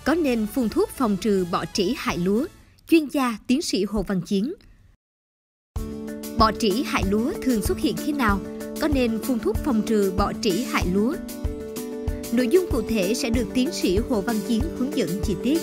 Có nên phun thuốc phòng trừ bọ trĩ hại lúa? Chuyên gia tiến sĩ Hồ Văn Chiến. Bọ trĩ hại lúa thường xuất hiện khi nào? Có nên phun thuốc phòng trừ bọ trĩ hại lúa? Nội dung cụ thể sẽ được tiến sĩ Hồ Văn Chiến hướng dẫn chi tiết.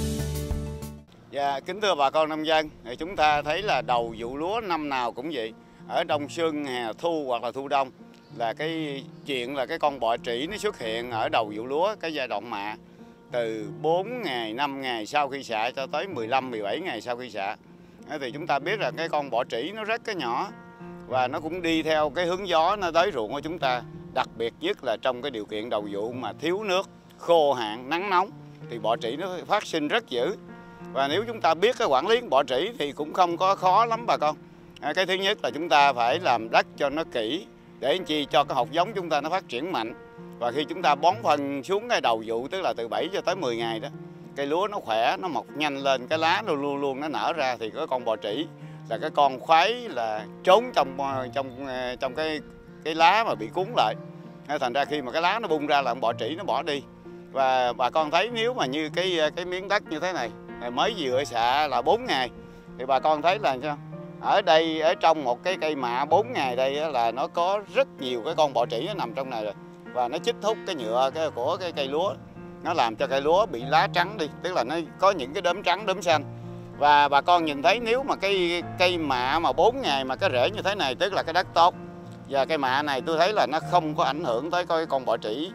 Dạ, kính thưa bà con nông dân, chúng ta thấy là đầu vụ lúa năm nào cũng vậy. Ở đông xuân, hè, thu hoặc là thu đông là cái chuyện là cái con bọ trĩ nó xuất hiện ở đầu vụ lúa, cái giai đoạn mạ từ 4 ngày, 5 ngày sau khi xạ cho tới 15, 17 ngày sau khi xạ. Thì chúng ta biết là cái con bọ trĩ nó rất cái nhỏ và nó cũng đi theo cái hướng gió nó tới ruộng của chúng ta. Đặc biệt nhất là trong cái điều kiện đầu vụ mà thiếu nước, khô hạn, nắng nóng thì bọ trĩ nó phát sinh rất dữ. Và nếu chúng ta biết cái quản lý bọ trĩ thì cũng không có khó lắm bà con. Cái thứ nhất là chúng ta phải làm đất cho nó kỹ để chi cho cái hột giống chúng ta nó phát triển mạnh. Và khi chúng ta bón phân xuống cái đầu vụ, tức là từ 7 cho tới 10 ngày đó, cây lúa nó khỏe, nó mọc nhanh lên, cái lá nó luôn luôn nó nở ra thì cái con bọ trĩ là cái con khoái là trốn trong cái lá mà bị cuốn lại. Thành ra khi mà cái lá nó bung ra là con bọ trĩ nó bỏ đi. Và bà con thấy nếu mà như cái miếng đất như thế này mới vừa xạ là 4 ngày thì bà con thấy là sao? Ở đây, ở trong một cái cây mạ 4 ngày đây là nó có rất nhiều cái con bọ trĩ nó nằm trong này rồi. Và nó chích hút cái nhựa của cái cây lúa, nó làm cho cây lúa bị lá trắng đi, tức là nó có những cái đốm trắng, đốm xanh. Và bà con nhìn thấy nếu mà cái cây mạ mà 4 ngày mà cái rễ như thế này, tức là cái đất tốt. Và cây mạ này tôi thấy là nó không có ảnh hưởng tới cái con bọ trĩ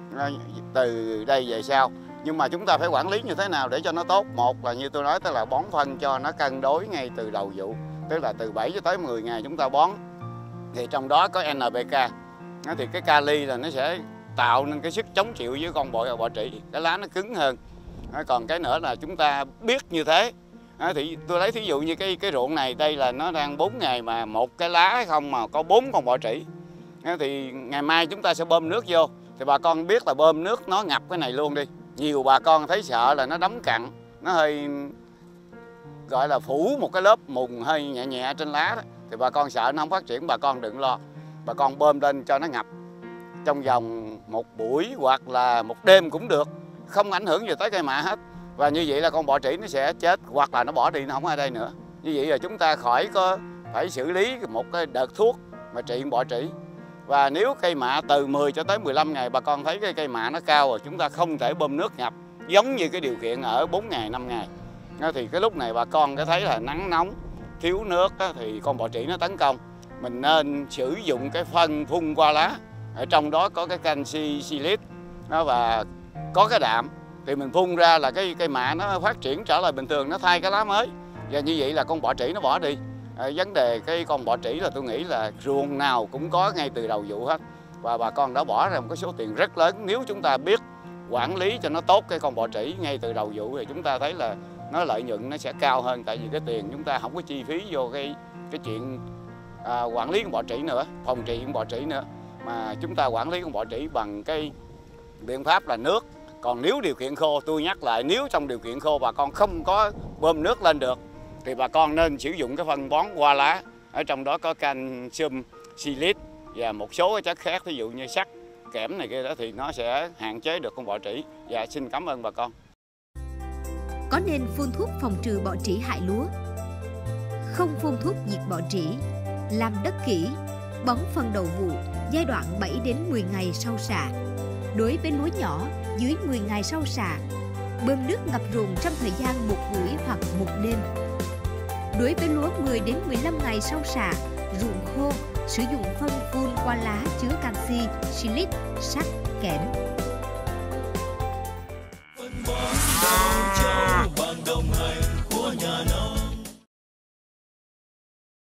từ đây về sau. Nhưng mà chúng ta phải quản lý như thế nào để cho nó tốt? Một là như tôi nói, tức là bón phân cho nó cân đối ngay từ đầu vụ, tức là từ 7 cho tới 10 ngày chúng ta bón. Thì trong đó có NPK. Thì cái kali là nó sẽ tạo nên cái sức chống chịu với con bọ trĩ, cái lá nó cứng hơn. Còn cái nữa là chúng ta biết như thế. Thì tôi lấy thí dụ như cái ruộng này đây là nó đang 4 ngày mà một cái lá không mà có 4 con bọ trĩ. Thì ngày mai chúng ta sẽ bơm nước vô. Thì bà con biết là bơm nước nó ngập cái này luôn đi. Nhiều bà con thấy sợ là nó đóng cặn, nó hơi gọi là phủ một cái lớp mùn hơi nhẹ nhẹ trên lá đó. Thì bà con sợ nó không phát triển, bà con đừng lo. Bà con bơm lên cho nó ngập trong vòng một buổi hoặc là một đêm cũng được, không ảnh hưởng gì tới cây mạ hết. Và như vậy là con bọ trĩ nó sẽ chết hoặc là nó bỏ đi, nó không ở đây nữa. Như vậy là chúng ta khỏi có phải xử lý một cái đợt thuốc mà trị bọ trĩ. Và nếu cây mạ từ 10 cho tới 15 ngày bà con thấy cái cây mạ nó cao rồi, chúng ta không thể bơm nước ngập giống như cái điều kiện ở 4 ngày, 5 ngày. Thì cái lúc này bà con có thấy là nắng nóng, thiếu nước thì con bọ trĩ nó tấn công. Mình nên sử dụng cái phân phun qua lá, ở trong đó có cái canxi silit và có cái đạm. Thì mình phun ra là cái cây mạ nó phát triển trở lại bình thường, nó thay cái lá mới. Và như vậy là con bọ trĩ nó bỏ đi. Vấn đề cái con bọ trĩ là tôi nghĩ là ruộng nào cũng có ngay từ đầu vụ hết. Và bà con đã bỏ ra một cái số tiền rất lớn. Nếu chúng ta biết quản lý cho nó tốt cái con bọ trĩ ngay từ đầu vụ thì chúng ta thấy là nó lợi nhuận nó sẽ cao hơn. Tại vì cái tiền chúng ta không có chi phí vô cái chuyện quản lý con bọ trĩ nữa, phòng trị con bọ trĩ nữa. Mà chúng ta quản lý con bọ trĩ bằng cái biện pháp là nước. Còn nếu điều kiện khô, tôi nhắc lại, nếu trong điều kiện khô bà con không có bơm nước lên được thì bà con nên sử dụng cái phân bón qua lá. Ở trong đó có calcium silit và một số cái chất khác, ví dụ như sắt, kẽm này kia đó thì nó sẽ hạn chế được con bọ trĩ. Và xin cảm ơn bà con. Có nên phun thuốc phòng trừ bọ trĩ hại lúa? Không phun thuốc diệt bọ trĩ, làm đất kỹ, bón phân đầu vụ giai đoạn 7 đến 10 ngày sau xạ. Đối với lúa nhỏ dưới 10 ngày sau xạ, bơm nước ngập ruộng trong thời gian một buổi hoặc một đêm. Đối với lúa 10 đến 15 ngày sau xạ, ruộng khô, sử dụng phân phun qua lá chứa canxi, silit, sắt, kẽm.